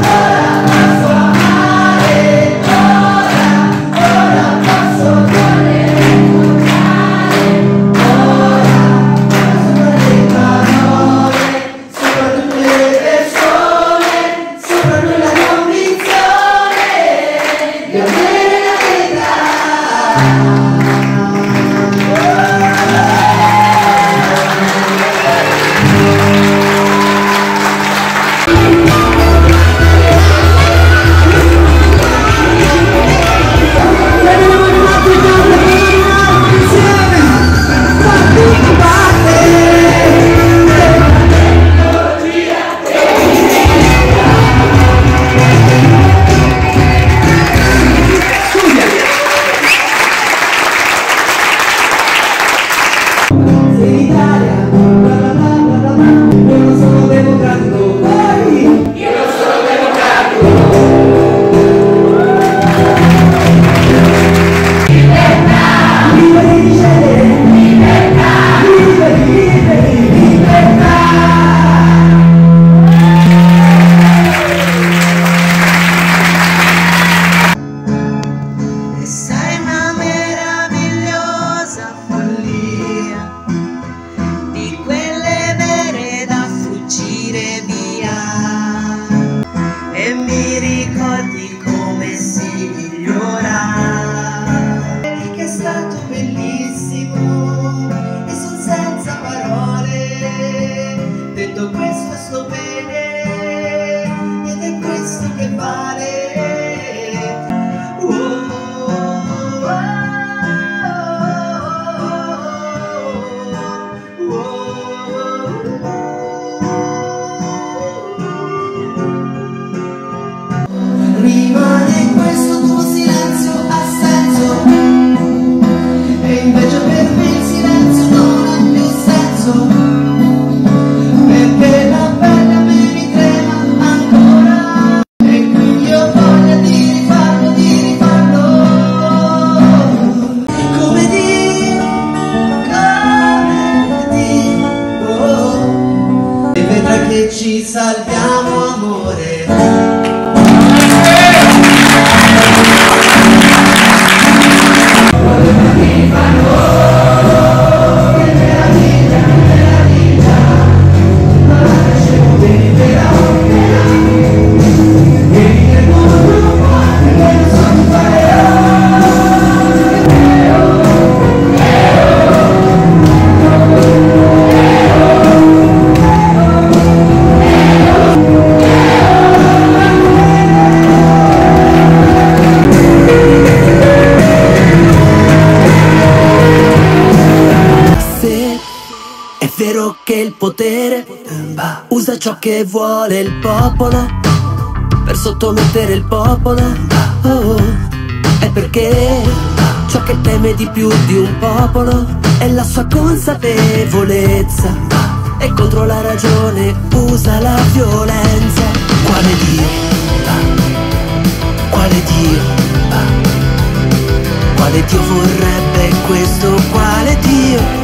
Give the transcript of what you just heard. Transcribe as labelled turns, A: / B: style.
A: Rimane questo tuo silenzio ha senso, e invece per me il silenzio non ha più senso, perché la pelle a me mi trema ancora, e quindi ho voglia di rifarlo, come Dio, oh, e vedrai che ci salviamo, amore.
B: È vero che il potere usa ciò che vuole il popolo per sottomettere il popolo, è perché ciò che teme di più di un popolo è la sua consapevolezza, e contro la ragione usa la violenza. Quale Dio? Quale Dio? Quale Dio vorrebbe questo? Quale Dio?